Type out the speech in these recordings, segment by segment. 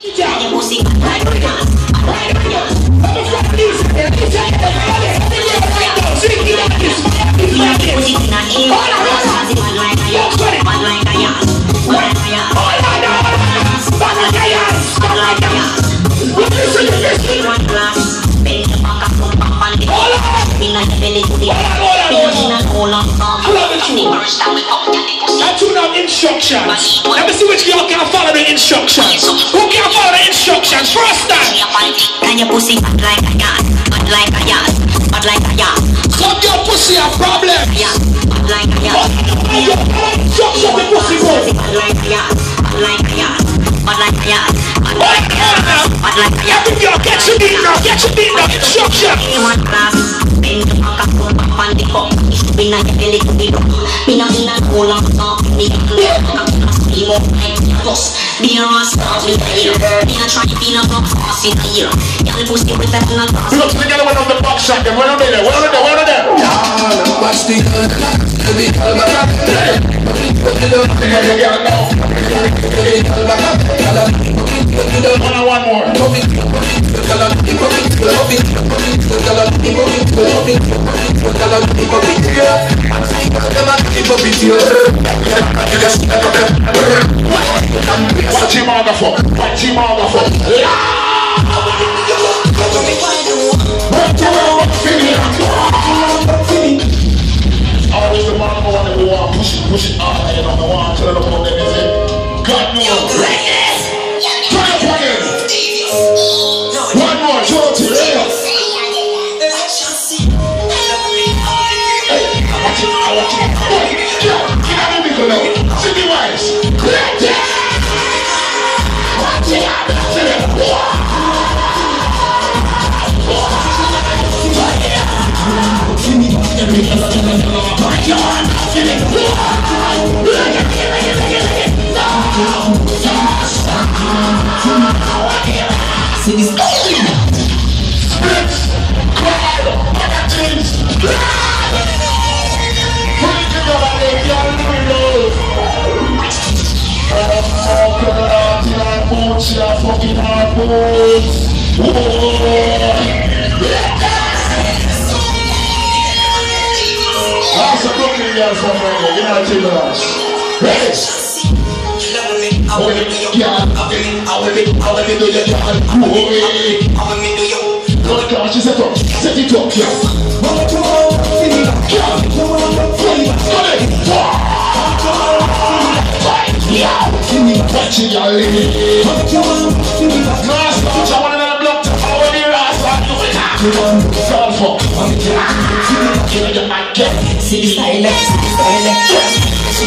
Instructions. Let me see which girl can follow the instructions. Who can follow the instructions? First time. And your pussy hot like a yacht, hot like a yacht, hot like a yacht. Got your pussy a problem. Yeah, hot like a yacht. Instructions the pussy go. Hot like a yacht, hot like a yacht, hot like a yacht, hot like a yacht, hot like a yacht. Every girl get your beat now, get your beat now. Instructions. One class, bend the fuck up, pump up on the cup. Be not your belly to be up. Be not in a hole on top. Be more like plus. Be a rascal in the ear. Be not trying to be no box in the ear. Y'all pussy with that not box. Look, we gotta win on the box shot. Where are they? Where are they? Where are they? Watch the gun. One more. Watch him on the phone. Watch him on the phone. Always the man one that we want push it hard, you know, the one to the phone that is it. God knows. Try it again. One more, Joe, to the City wise. Fucking hard boys. That's a broken girl from right here. You know what set it up, watching your lady. No, I want another block. I want the rasta. Solve for. You know you might get. See silence.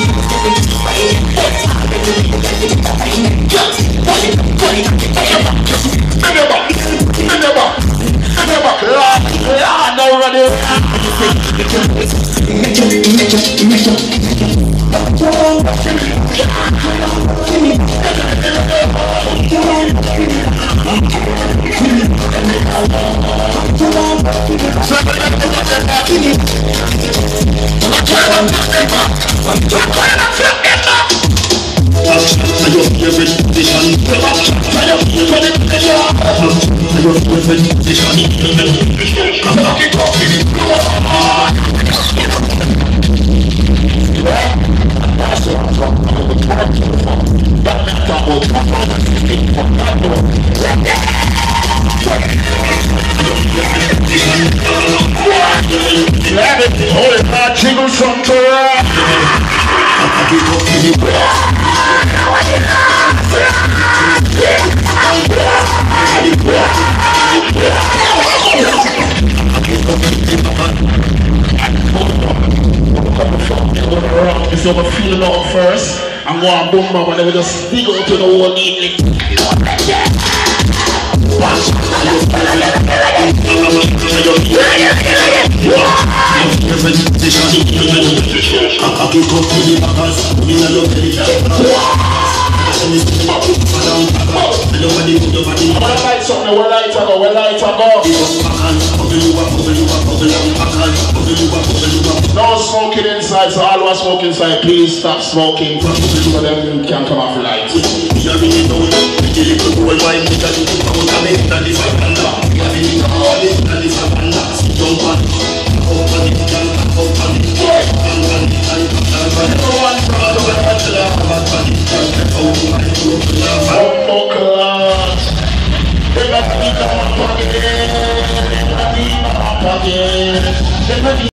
Jiggle from Torah. If you were feeling out first, and go and boom bam, and then we just dig out to the whole neatly. No smoking inside, so all who are smoking inside, please stop smoking so them can come off light. Roll my motor to the pound of it and the fire. We have it all in the savannah. Jump on it, up on it, up on it. Everyone proud of the battle of Batman. Everybody,